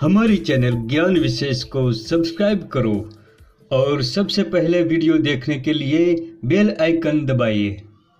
हमारी चैनल ज्ञान विशेष को सब्सक्राइब करो और सबसे पहले वीडियो देखने के लिए बेल आइकन दबाइए।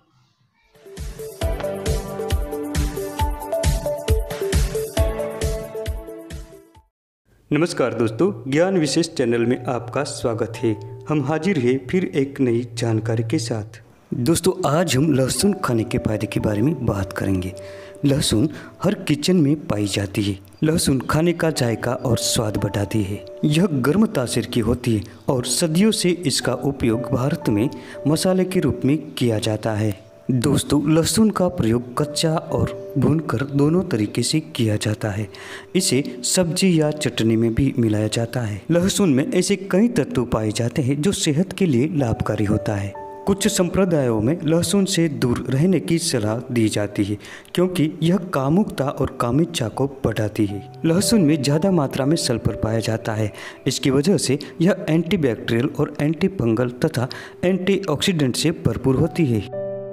नमस्कार दोस्तों, ज्ञान विशेष चैनल में आपका स्वागत है। हम हाजिर हैं फिर एक नई जानकारी के साथ। दोस्तों, आज हम लहसुन खाने के फायदे के बारे में बात करेंगे। लहसुन हर किचन में पाई जाती है। लहसुन खाने का जायका और स्वाद बढ़ाती है। यह गर्म तासीर की होती है और सदियों से इसका उपयोग भारत में मसाले के रूप में किया जाता है। दोस्तों, लहसुन का प्रयोग कच्चा और भूनकर दोनों तरीके से किया जाता है। इसे सब्जी या चटनी में भी मिलाया जाता है। लहसुन में ऐसे कई तत्व पाए जाते हैं जो सेहत के लिए लाभकारी होता है। कुछ संप्रदायों में लहसुन से दूर रहने की सलाह दी जाती है क्योंकि यह कामुकता और कामिच्छा को बढ़ाती है। लहसुन में ज़्यादा मात्रा में सल्फर पाया जाता है। इसकी वजह से यह एंटीबैक्टीरियल और एंटी फंगल तथा एंटीऑक्सीडेंट से भरपूर होती है।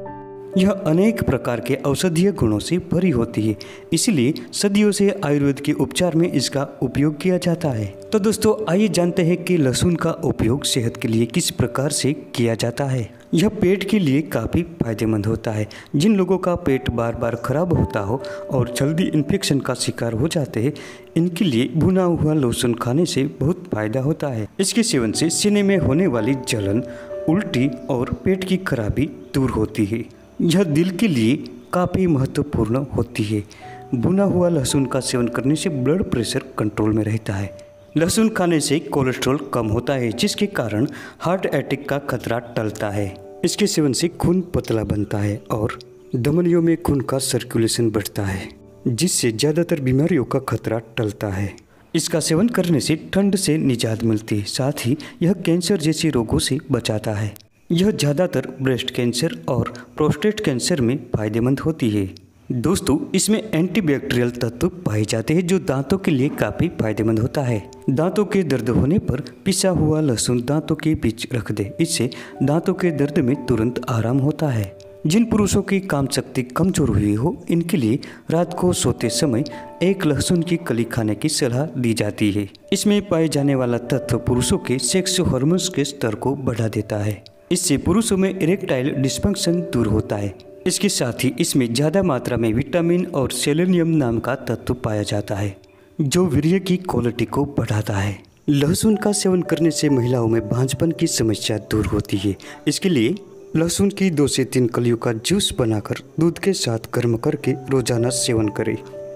यह अनेक प्रकार के औषधीय गुणों से भरी होती है, इसलिए सदियों से आयुर्वेद के उपचार में इसका उपयोग किया जाता है। तो दोस्तों, आइए जानते हैं कि लहसुन का उपयोग सेहत के लिए किस प्रकार से किया जाता है। यह पेट के लिए काफ़ी फायदेमंद होता है। जिन लोगों का पेट बार बार खराब होता हो और जल्दी इन्फेक्शन का शिकार हो जाते हैं, इनके लिए भुना हुआ लहसुन खाने से बहुत फायदा होता है। इसके सेवन से सीने में होने वाली जलन, उल्टी और पेट की खराबी दूर होती है। यह दिल के लिए काफ़ी महत्वपूर्ण होती है। भुना हुआ लहसुन का सेवन करने से ब्लड प्रेशर कंट्रोल में रहता है। लहसुन खाने से कोलेस्ट्रॉल कम होता है, जिसके कारण हार्ट अटैक का खतरा टलता है। इसके सेवन से खून पतला बनता है और धमनियों में खून का सर्कुलेशन बढ़ता है, जिससे ज़्यादातर बीमारियों का खतरा टलता है। इसका सेवन करने से ठंड से निजात मिलती है, साथ ही यह कैंसर जैसे रोगों से बचाता है। यह ज़्यादातर ब्रेस्ट कैंसर और प्रोस्टेट कैंसर में फायदेमंद होती है। दोस्तों, इसमें एंटीबैक्टीरियल तत्व पाए जाते हैं जो दांतों के लिए काफ़ी फायदेमंद होता है। दांतों के दर्द होने पर पिसा हुआ लहसुन दांतों के बीच रख दे, इससे दांतों के दर्द में तुरंत आराम होता है। जिन पुरुषों की काम शक्ति कमजोर हुई हो, इनके लिए रात को सोते समय एक लहसुन की कली खाने की सलाह दी जाती है। इसमें पाए जाने वाला तत्व पुरुषों के सेक्स हार्मोन्स के स्तर को बढ़ा देता है। इससे पुरुषों में इरेक्टाइल डिस्फंक्शन दूर होता है। इसके साथ ही इसमें ज़्यादा मात्रा में विटामिन और सेलेनियम नाम का तत्व पाया जाता है, जो वीर्य की क्वालिटी को बढ़ाता है। लहसुन का सेवन करने से महिलाओं में बांझपन की समस्या दूर होती है। इसके लिए लहसुन की 2 से 3 कलियों का जूस बनाकर दूध के साथ गर्म करके रोजाना सेवन करें।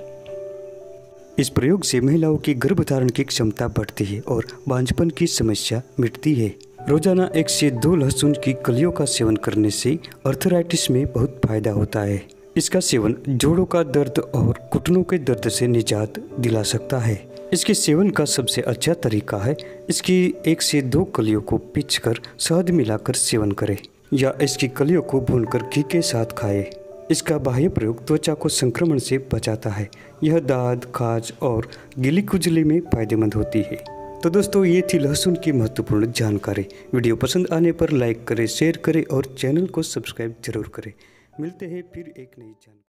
इस प्रयोग से महिलाओं की गर्भधारण की क्षमता बढ़ती है और बांझपन की समस्या मिटती है। रोजाना 1 से 2 लहसुन की कलियों का सेवन करने से अर्थराइटिस में बहुत फायदा होता है। इसका सेवन जोड़ों का दर्द और घुटनों के दर्द से निजात दिला सकता है। इसके सेवन का सबसे अच्छा तरीका है इसकी 1 से 2 कलियों को पीसकर शहद मिलाकर सेवन करें या इसकी कलियों को भूनकर घी के साथ खाएं। इसका बाह्य प्रयोग त्वचा को संक्रमण से बचाता है। यह दाद, खाज और गीली खुजली में फायदेमंद होती है। तो दोस्तों, ये थी लहसुन की महत्वपूर्ण जानकारी। वीडियो पसंद आने पर लाइक करें, शेयर करें और चैनल को सब्सक्राइब जरूर करें। मिलते हैं फिर एक नई जानकारी।